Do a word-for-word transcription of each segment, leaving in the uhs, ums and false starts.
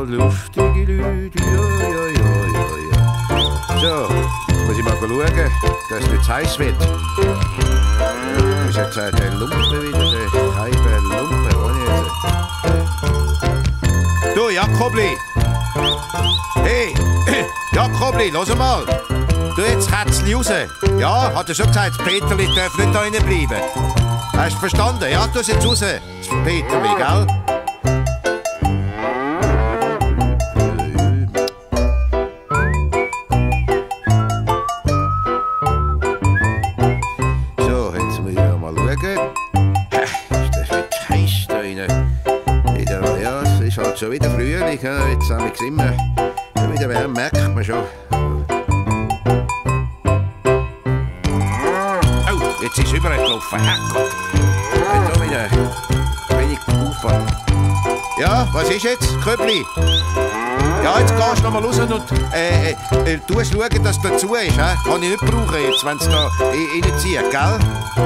lustige Leute. Ja, ja, ja, ja, ja. So, jetzt muss ich mal schauen, dass es nicht heiß wird. Ja, das ist jetzt äh, der Lumpen wieder, der Scheibe Lumpen, ohne jetzt. Du, Jakobli! Hey, Jakobli, los mal! Du, jetzt Kätzli raus. Ja, hat er schon gesagt, das Peterli darf nicht da drinnen bleiben. Hast du verstanden? Ja, du jetzt raus. Das Peterli, gell? So, jetzt muss ich mal schauen. Ist das wirklich heiß da drinnen? Wieder, ja, es ist halt schon wieder Frühling. Jetzt haben wir immer wieder Wärme, merkt man schon. Jetzt ist es übergelaufen. Herrgott. Jetzt da wieder wenig aufpassen. Ja, was ist jetzt, Köbli? Ja, jetzt gehst du noch mal raus und äh, äh, du musst schauen, dass du dazu ist. He? Kann ich nicht brauchen jetzt, wenn es da reinzieht, gell?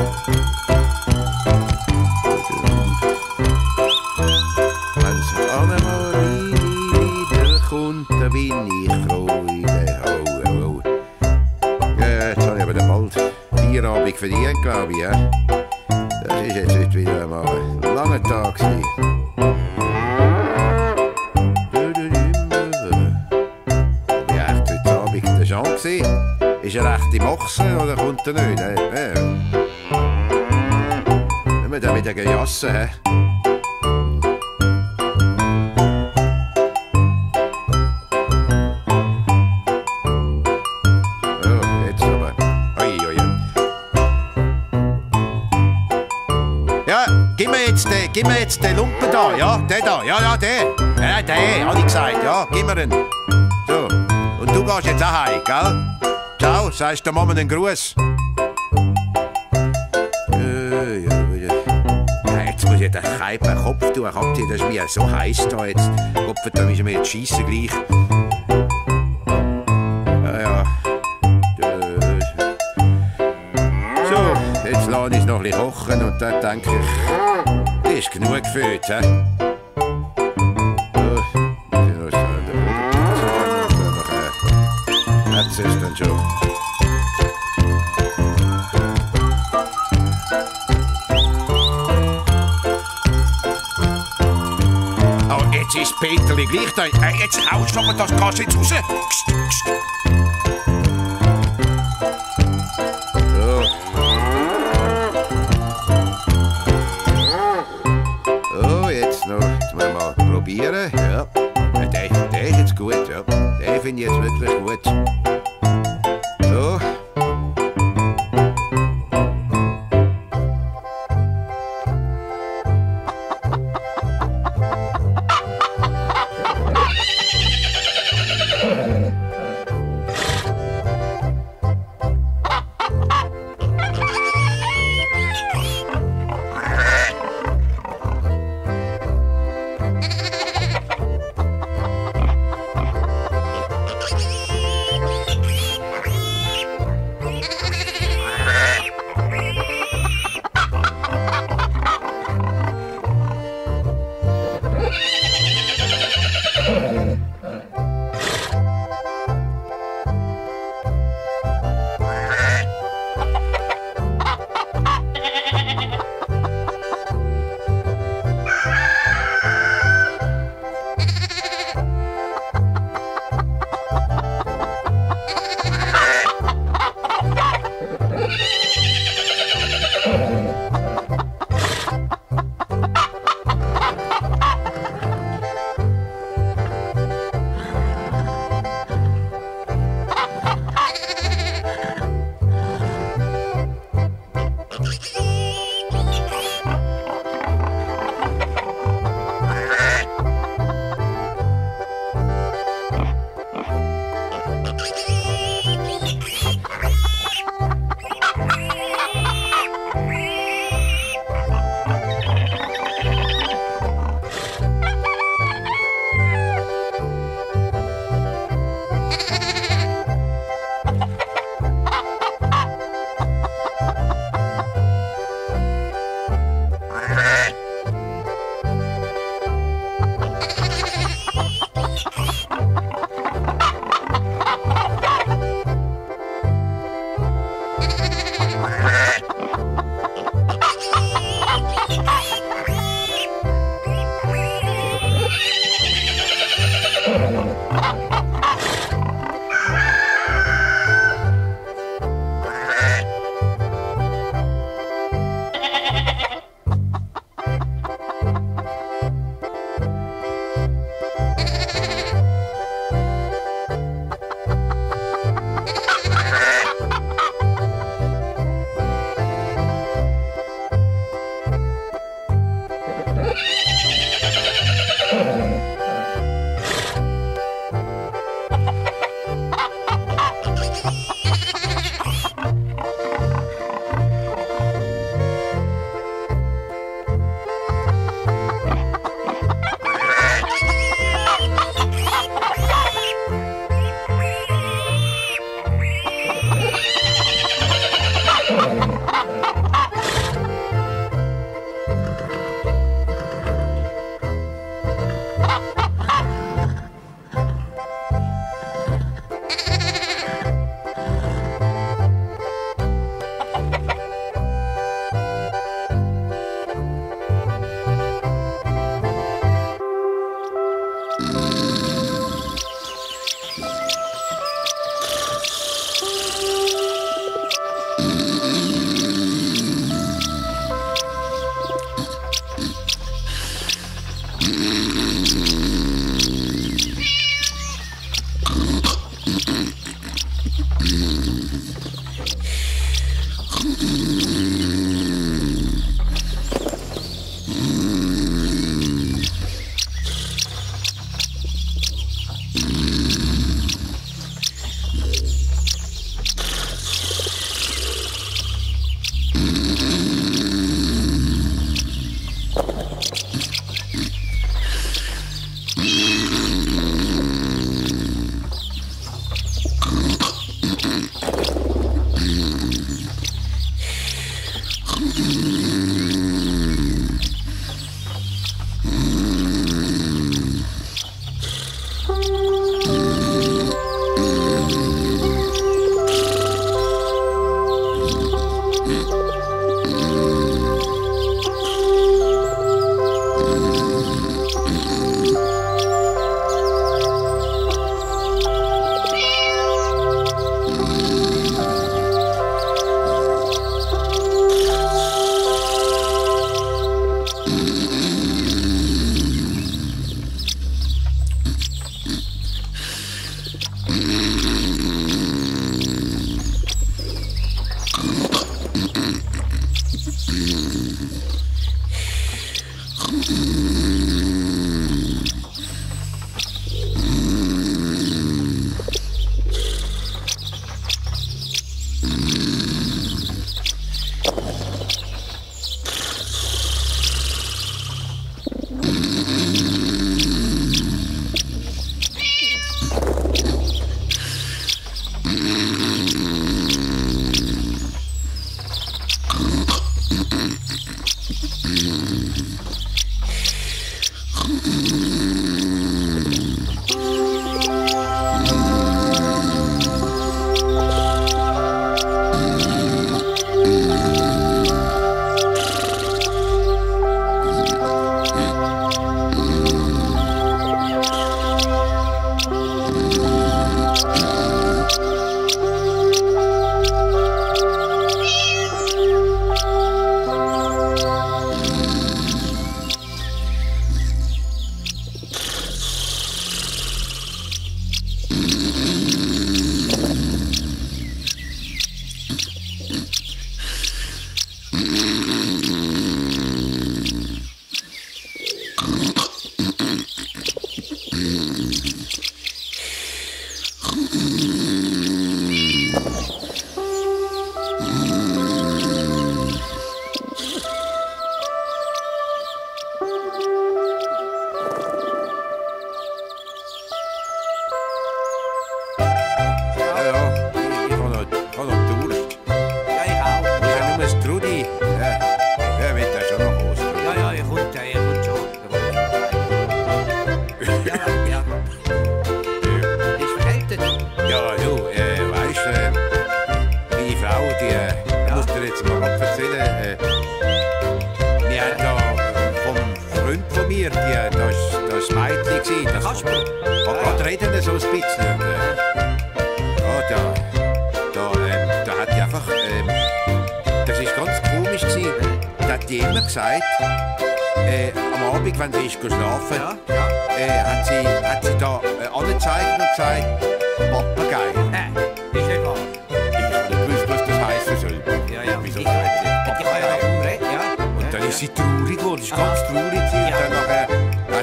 Wenn es Annemarie wiederkommt, dann bin ich Freude. Oh, oh, oh. Ja, jetzt habe ich aber den bald Feierabend verdient, glaube ich. Ja? Das ist jetzt heute wieder einmal ein langer Tag. Ob ich echt heute Abend der Jean war? Ist er echt im Ochsen oder kommt er nicht? Ja. Wenn wir dann wieder gejassen haben. Gib mir jetzt den Lumpen da, ja, der da, ja, ja, der. Ja, der, hab ich gesagt, ja, gib mir den. So, und du gehst jetzt auch heim, gell? Ciao, sagst der Mama einen Gruß. Äh, ja, ja. Jetzt muss ich den Keipen Kopf tun, habt ihr, das ist mir so heiß da jetzt. Kopf, da müssen wir jetzt schiessen gleich. Ja, ja. So, jetzt lasse ich es noch ein bisschen kochen und dann denke ich, ist genug gefüllt, hä? Jetzt ist dann schon. Oh, jetzt ist Peterli gleich da. Hey, jetzt haust du aber das Gas jetzt raus. Kst, kst. Probieren, ja. Der, der ist jetzt gut, ja. Den finde ich jetzt wirklich gut. So.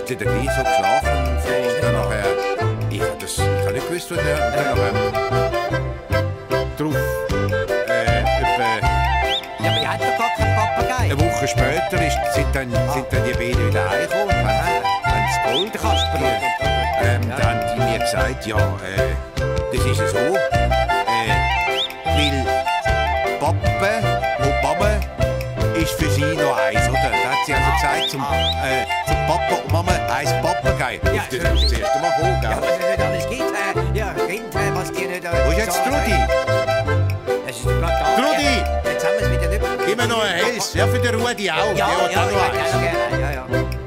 hat der gleich so geschlafen und so. Und dann nachher, ich habe das, ich hab nicht gewusst, was der, und dann nachher drauf, äh, etwa Ja, aber ich hatte doch gar keinen Papagei. eine Woche später ist, sind, dann, sind dann die beiden wieder heimgekommen und haben, haben das Gold Der Kasper. Ähm, Ja. Dann haben die mir gesagt, ja, äh, das ist ja so, äh, weil Pappe und Mama ist für sie noch eins, oder? Da hat sie also gesagt, zum, äh, zum Papa und Mama eins Papagei. Ja, Das ist das erste Mal gekommen, Ja, gell? was es nicht alles gibt. Äh, ja, Kind, äh, was die nicht... Äh, Wo ist jetzt sagen, Trudi? Es ist gerade da. Trudi! Ja, jetzt haben wir es wieder nicht... Gib mir noch ein Hels. Ja, für den Rudi auch. Ja, Der hat ja, auch ich noch hätte eins. auch gerne. Ja, ja.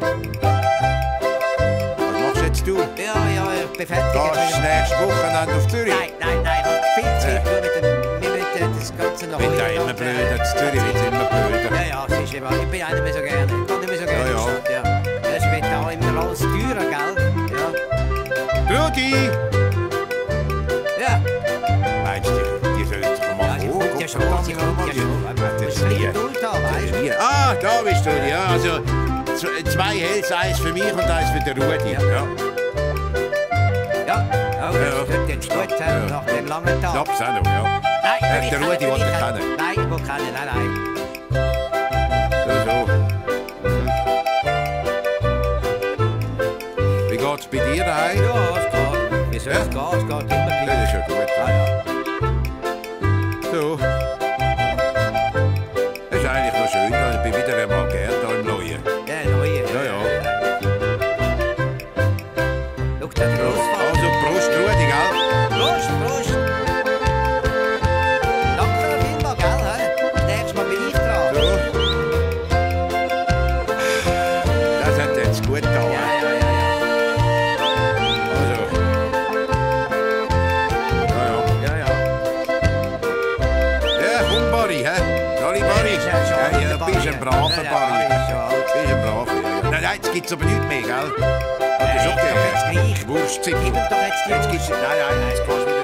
Was machst jetzt du? Ja, ja, ich bin fertig. Gehst Jetzt du wieder- nächstes Wochenende auf Zürich? Nein, nein, nein, ich hab viel Zeit nur mit dem... Mit, mit, äh, das Ganze noch... Wird ja heute immer und, blöder. äh, In Zürich wird es immer blöder. Ja, ja, es ist eben... Ich bin auch nicht mehr so gerne. Ich kann nicht mehr so gerne Ja, in ja. die Stadt, ja. Es wird auch immer alles teurer, gell? Ja. Rudi! Ja. Meinst du, die sollen sich Ja, mal die hoch? kommt ja schon, sie kommt ja schon. Das Ich nie. will Geduld haben, weißt du? Nie. Ah, da bist du, ja. Also z- zwei Hels, eins für mich und eins für den Rudi. Ja. Ja, ja, Ja. das tut jetzt gut Ja. sein, nach dem langen Tag. Klapp's auch noch, ja. Nein, Äh, ich der kann- Rudi ich will er kann- kennen. Nein, ich will kennen, nein, nein. So, so. Mhm. Wie geht's bei dir daheim? Ja, es geht. Wie soll es Ja. gehen? Es geht immer Das gleich. ist ja gut. Ah, ja. So. Das ist eigentlich noch schön, da. Ich bin wieder einmal gern da im Neuen. Der neue. Ja, ja. Schau, der Großvater. Also, Prost, Rudi, gell? Prost, Prost. Danke vielmals, gell? hä? Nächstes Mal bin ich dran. So. Das hat jetzt gut getan. Ja, ja, ja, ja. Also. Ja, ja. Ja, ja. Ja, komm, Barry, hä? Sorry, Barry. Ja, ist ja Ja, schon ja, der du bist Barry. ein braver Ja, der Barry. Barry ist schon alt. Du bist ein braver. Ja, ja. Nein, nein, jetzt gibt's aber nichts mehr, gell? Das ist Nein, okay. doch jetzt gleich. Wurstzipfel. Gib ihm doch jetzt die Jetzt gibt's... Nein, nein, jetzt kannst du wieder